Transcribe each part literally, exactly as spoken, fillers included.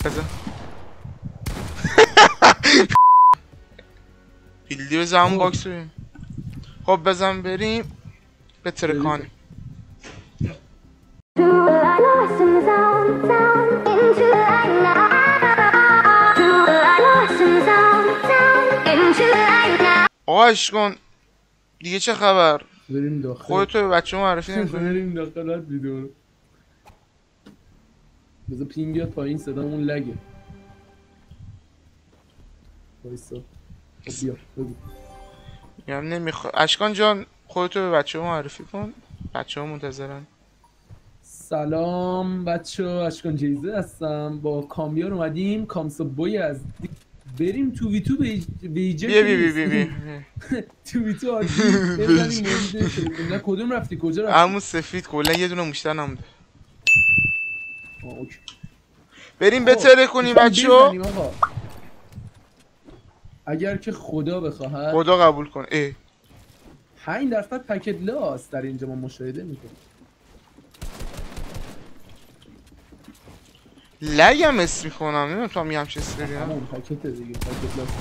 بزن بیلدی بزن همون باکس بریم. خب بزن بریم به ترکانیم. آقا اشکان دیگه چه خبر؟ بریم داخل. خودتو به بچه معرفی نمی‌کنی؟ بریم داخل هر ویدیو رو. بذار پینگ بیاد پایین صدامون لگه. وایسا. بیا بگو. میگم نمیخواد. اشکان جان خودتو به بچه معرفی کن. بچه ها منتظرن. سلام بچه ها، اشکان جیزه هستم. با کامیار اومدیم کامسا بوی از بریم تو وی تو ویجه بیا بیا بیا بیا تو وی تو آردی بزنیم مورد نه کدوم رفتی کجا رفتی؟ همون سفید کلا یه دونه مشتر نمونده. آه اوکی. بریم بتره کنی بچه ها. اگر که خدا بخواهد خدا قبول کن. اه پنج درصد پکت لاست در اینجا ما مشاهده میکنیم. لگم اسم میکنم نمیدونم تو هم یه همچه اسم بریم همون پکت دیگه پکت لاست.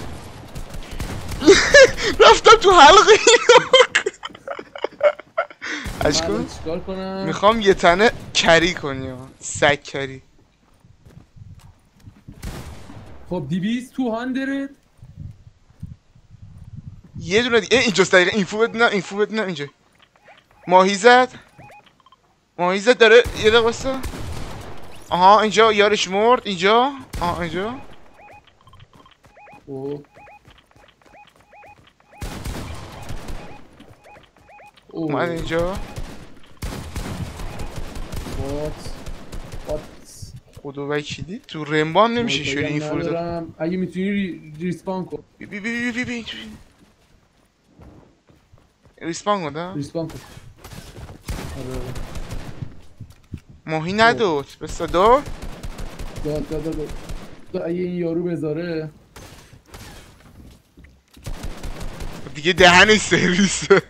رفتم تو حلقه اشکان چیکار کنم؟ میخوام یه تنه کری کنی ها سگ کری. خب دیویز تو هاندرد یه دونه دیگه اینجاست دقیقه. اینفو بدونم اینفو بدونم اینجا ماهی زد ماهی زد داره یه دقیقه بسته. آها اینجا یارش مرد اینجا. آها اینجا اوه اومد اینجا. وات وات خدا وکیلی تو رمبان نمیشه شوری این فرو داد. اگه میتونی ری... ریسپان کن. بی بی بی بی بی ریسپان کن دا؟ ریسپان کن. آره ماهی نداد بس داد؟ داد داد داد داد. اگه این یارو بذاره دیگه دهنش سرویسه.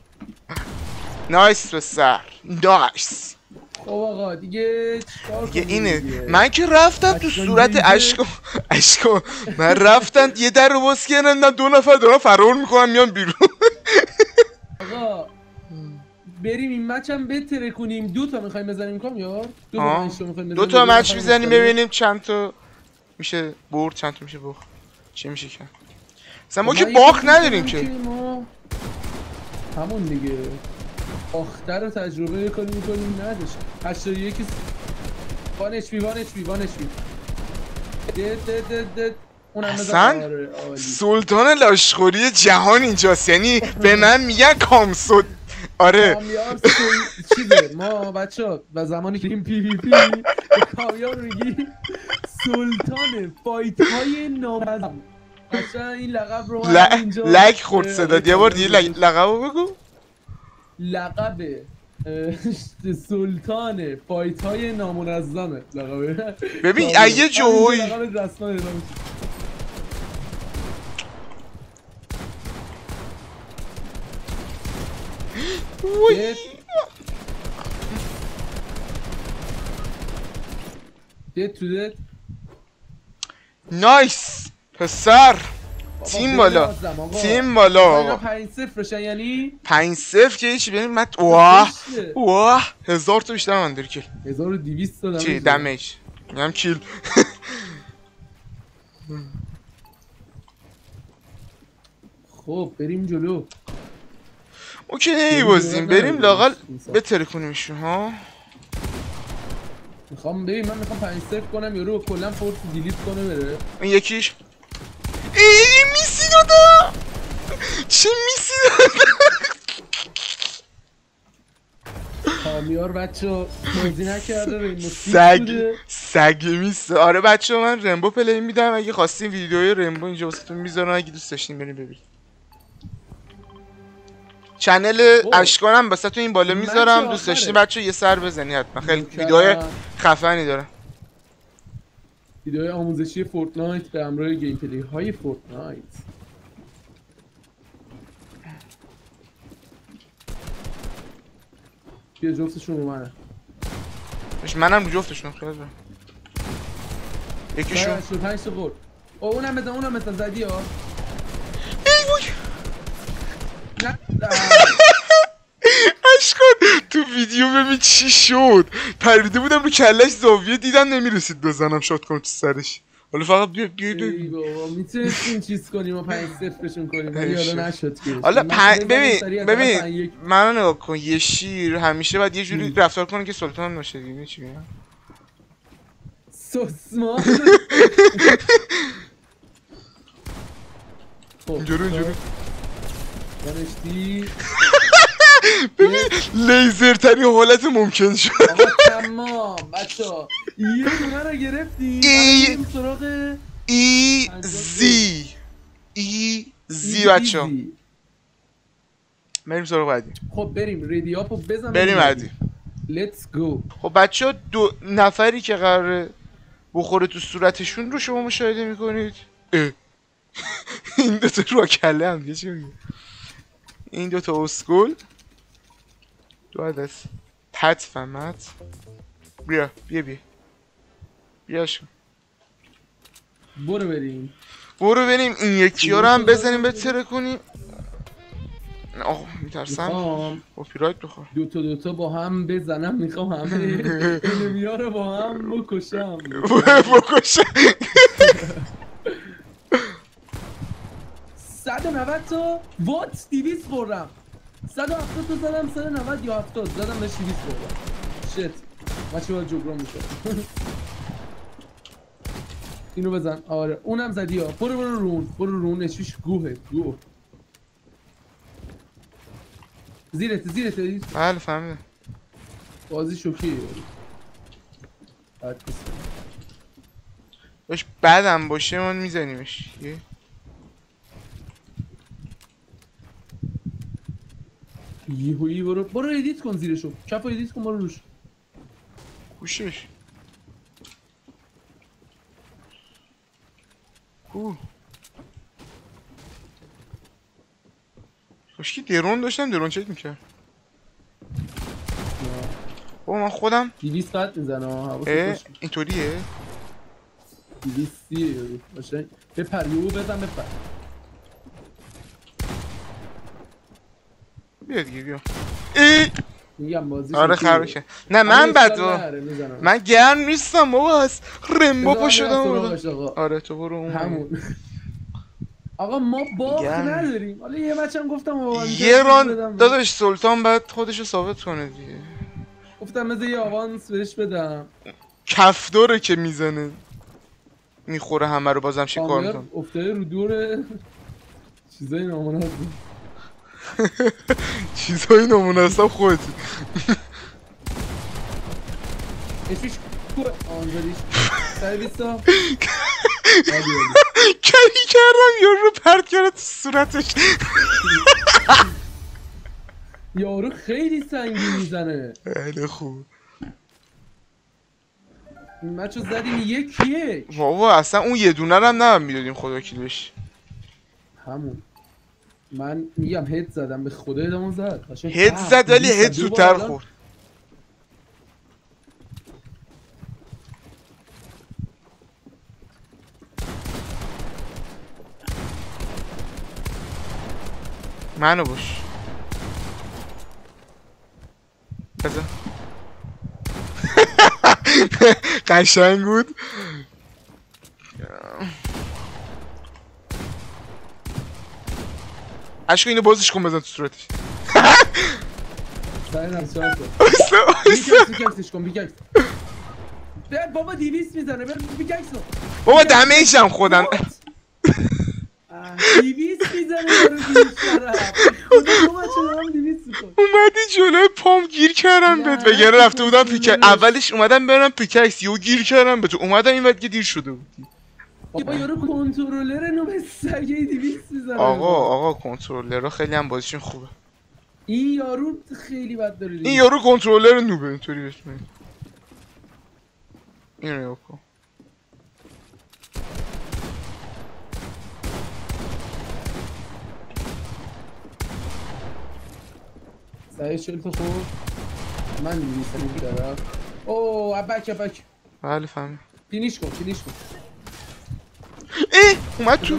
نایس بسر نایس. خب آقا دیگه چیکار دیگه کنیم اینه دیگه؟ من که رفتم تو صورت اشکو اشکو من رفتم یه در رو باز کردم دو نفر دارن فرار میکنن میان بیرون. آقا بریم این مچ هم بتره کنیم. دو تا میخوایم بزنیم کامیار؟ دو تا مچ میخوایم بزنیم. دو تا مچ میزنیم ببینیم چند تا میشه برد چند تا میشه باخت. چی میشه کرد؟ مثلا ما که باخت نداریم که. همون دیگه باخته رو تجربه کنیم میکنیم نداشت. هشتاد و یک وان اچ پی وان اچ پی وان اچ پی دد دد دد. اصلا سلطان لاشخوری جهان اینجاست. یعنی به من میگن کامسود. آره کامیار چیزه ما بچه ها و زمانی که این پی وی پی کامیار میگی سلطان فایت های نامنظم. بچه این لقب رو اینجا لگ خورد صداد. یه بار دیگه لقب رو بگو. لقب سلطان فایت های نامنظمه لقبه. ببین اگه جوی لقب رسما اعلام شد. دید تو دید نایس پسر. تیم بالا تیم بالا. پنج صفر یعنی پنج صفر که هیچی. ببین من واه واه هزار تا بیشتر من داری کل. هزار و دویست تا چی دمیج میگم کیل. خب بریم جلو. اوکی نمیبازیم بریم لاقل بتره کنیمشون ها. میخوام ببین من میخوام پنج صفر کنم یارو کلا فورس دیلیت کنه بره. این یکیش ای میسی دادا. چه میسی دادا. کامیار بچه بازی نکرده رینبو سگ سگ میسه. آره بچه من رمبو پلی میدم. اگه خواستین ویدیوی رمبو اینجا واسهتون میذارم. اگه دوست داشتین بریم ببین. چنل اشکانم واسهتون این بالا میذارم. دوست داشتین بچه یه سر بزنید حتما. خیلی ویدیوهای خفنی داره. ویدیوهای آموزشی فورتنایت به همراه گیم پلی های فورتنایت. بیا جفتشون رو منه. منم رو جفتشون خیلی یکیشون شد پنج تا خورد. او اونم بزن اونم بزن زدی ها. ای وای نه اشکان تو ویدیو ببین چی شد. پریده بودم رو کلش زاویه دیدم نمیرسید بزنم شات کنم تو سرش. حالا فقط بیا بیا ای بابا میتونستیم چیز کنیم و پنج صفرشون کنیم ولی اشکان. حالا نشد که حالا من پنج بزنم ببین سریع ببین پنج یک. منو نگاه کن. یه شیر همیشه باید یه جوری ام. رفتار کنه که سلطان باشه دیگه. چی میگم سوسمار اینجوری اینجوری دانشتی ببین لیزر ترین حالت ممکن شد. آقا تمام بچه ها یه دونه رو گرفتیم ای- بریم سراغ ای زی ای زی بچه ها ایزی. بریم سراغ بعدی. خب بریم ریدی اپو بزن بریم بعدی. لیتس گو. خب بچه ها دو نفری که قراره بخوره تو صورتشون رو شما مشاهده میکنید. این دوتا رو کله هم دیگه چی میگه. این دوتا اسکول دو عدد پت فهمت. بیا بیا بیا بیاش کن. برو بریم برو بریم این یکی ها رو هم بزنیم بتره کنیم. آه میترسم میخوام کپی بخور. دوتا دوتا با هم بزنم میخوام همه انمیا رو با هم بکشم بکشه. صد و نود تا وات دیویس خوردم. صد و هفتاد تا زدم. صد و نود یا هفتاد زدم بهش دیویس خوردم. شت بچه باید جبران میشه. اینو بزن. آره اونم زدی ها. برو برو رون برو رون اشویش گوهه گوه زیرت زیرت بله فهمیدم. بازی شوکیه. باش بدم باشه من میزنیمش. یهویی برو برو ادیت کن زیرشو. کفو ادیت کن برو روش. کوشش کو کاشکی درون داشتم درون چک میکرد. او من خودم دیویس قد میزنه ها. حواست اه باشه. اینطوریه. دیویسیه باشه. بپر یهو بزن بپر. بیا دیگه بیا. ای میگم بازی آره شوکیه. خرابشه. نه من آره، بد اشکال نداره، میزنم. من گرم نیستم بابا. از رمبو پا بذار شدم برم بودم. سراغش آقا. آره تو برو اون همون آقا ما باخت گرم. نداریم. حالا یه بچم گفتم آقا یه ران داداش سلطان باید خودشو ثابت کنه دیگه. گفتم بذار یه آوانس بهش بدم. کف داره که میزنه میخوره همه رو بازم شکار کامر میکنه. افتاده رو دور چیزای نامناسب. چیزهای نامناسب خودتی. اشویش کو آنزلیش سرویسا کری کردم یارو پرت کرد تو صورتش. یارو خیلی سنگین میزنه. خیلی خوب بچه زدیم یک یک. بابا اصلا اون یه دونه رو هم نباید میدادیم خدا کیلوش. همون من میگم هد زدم به خدا ادامون زد. هد زد ولی هد زودتر خورد. منو باش بزن. قشنگ بود. اشکو اینو بازش کن بزن تو صورتش. سعی نم چهار تا اوستا اوستا بیککسش کن بیککس. بابا دیویس میزنه بیککس کن. بابا دمیجم خودم. دیویس میزنه یارو بیشتره. خدا تو بچه دارم دیویس میکن. اومدی جلوی پام گیر کردم بهت. وگرنه رفته بودم پیکر اولش اومدم برم پیککس یهو گیر کردم به تو. اومدم این وقت که دیر شده بودی. با یارو کنترلر نو به سگه دیویس میزنه. آقا آقا کنترلرها خیلی هم بازیشون خوبه. این یارو خیلی بد داره. این یارو کنترلر نوبه اینطوری بهش میگن. اینو نگاه کن. سعی چل تا خورد. من دیویس میگیرم. اوه ابک ابک. بله فهمم. فینیش کن فینیش کن. ای اومد تو.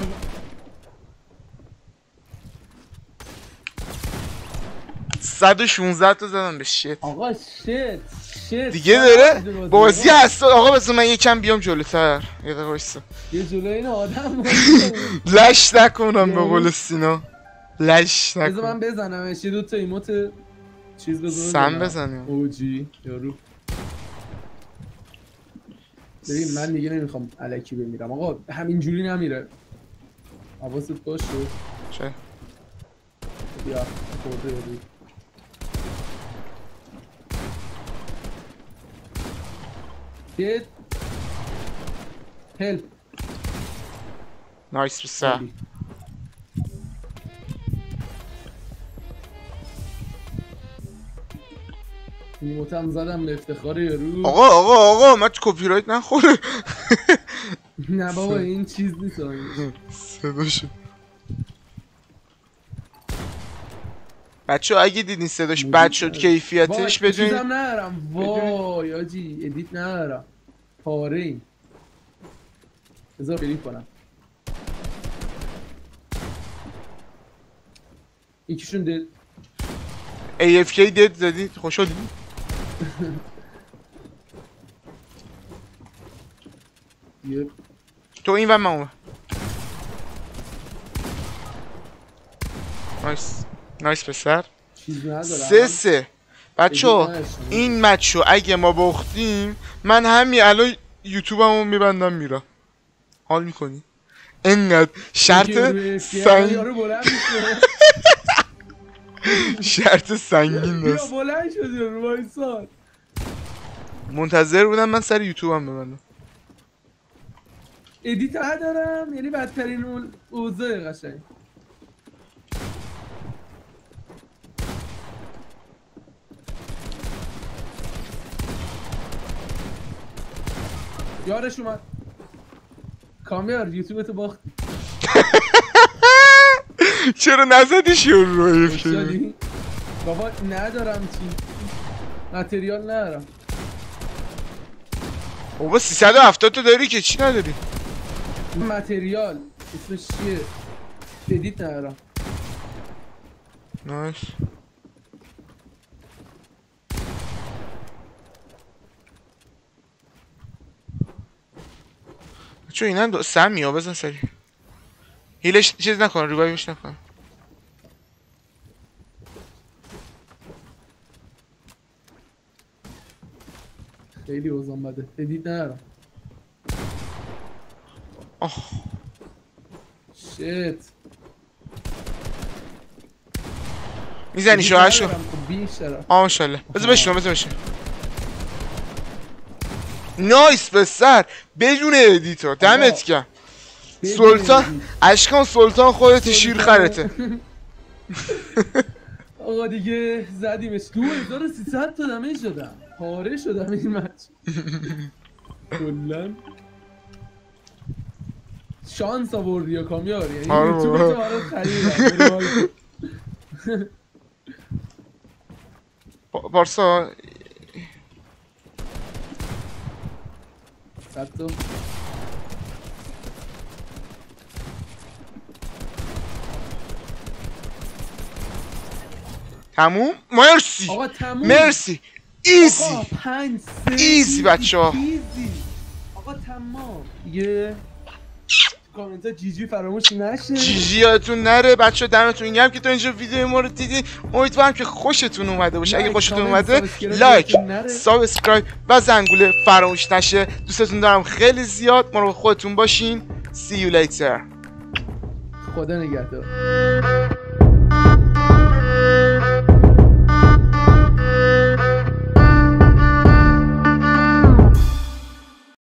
صد و شانزده تا زدم به شیت. آقا شیت شیت دیگه داره بازی هست. آقا بس من یکم بیام جلوتر. یه دقیقه وایسا. یه جلوی این آدم لش نکنم به قول سینا. لش بذار نکنم. من بزنمش. یه دو تا ایموت چیز بزنم. سم بزنیم. اوجی یارو. ببین من دیگه نمیخوام الکی بمیرم. آقا همینجوری نمیره. حواست باشه. چه؟ بیا خورده یارو. Hit. Help. نایس بسه. ایموتم زدم به افتخار یارو. آقا آقا آقا من تو کپی رایت نخوره. نه بابا این چیز نیست. صداشو بچه اگه دیدین صداش بد شد کیفیتش بدونید. چیزم ندارم. وای آجی ادیت ندارم. پاره این. بذار بریم کنم. یکیشون دل ای اف کی دید زدید خوش شدید. یه تو این و من اون. نایس نایس پسر. چیز ندارم. سه سه بچه این مچو اگه ما باختیم من همین الان یوتیوبمو میبندم میرم. حال میکنی؟ انقدر شرط سنگ شرط سنگین بیا بلند شدی رو وایساد. منتظر بودم من سر یوتیوبم ببندم. ادیت ندارم یعنی بدترین اون اوضاع قشنگ. یارش اومد. کامیار یوتیوب تو باخت. چرا نزدیش یارو رو ایف بابا ندارم چی متریال ندارم. بابا سیصد و هفتاد تا داری که چی نداری؟ متریال اسمش چیه؟ ادیت ندارم. نایس. چون اینا دو سمی ها بزن سری. هیلش چیز نکن ریوایوش نکن. خیلی اوزان بده. ادیت ندارم. آه شیت میزنی شوهر شو. آه ماشالله. بذار بشنم بذار بشنم. نایس بسر بدون ادیتور دمت گرم. سلطان اشکان سلطان خودت شیر خرته. آقا دیگه زدیمش. دو هزار و سیصد تا دمیج شدم. پاره شدم این مچ. کلن شانس آوردی یا کامیار. یعنی یوتیوب تو برات خریدم. پارسا صد تا تموم. مرسی آقا تموم. مرسی ایزی. آقا پنج سه ایزی بچه ها. ایزی. آقا تمام دیگه. کامنت ها جی جی فراموش نشه. جی جی یادتون نره بچه. دمتون گرم که تا اینجا ویدیو ما رو دیدین. امیدوارم که خوشتون اومده باشه. اگه خوشتون اومده لایک سابسکرایب و زنگوله فراموش نشه. دوستتون دارم خیلی زیاد. مراقب خودتون باشین. See you later. خدا نگهدار.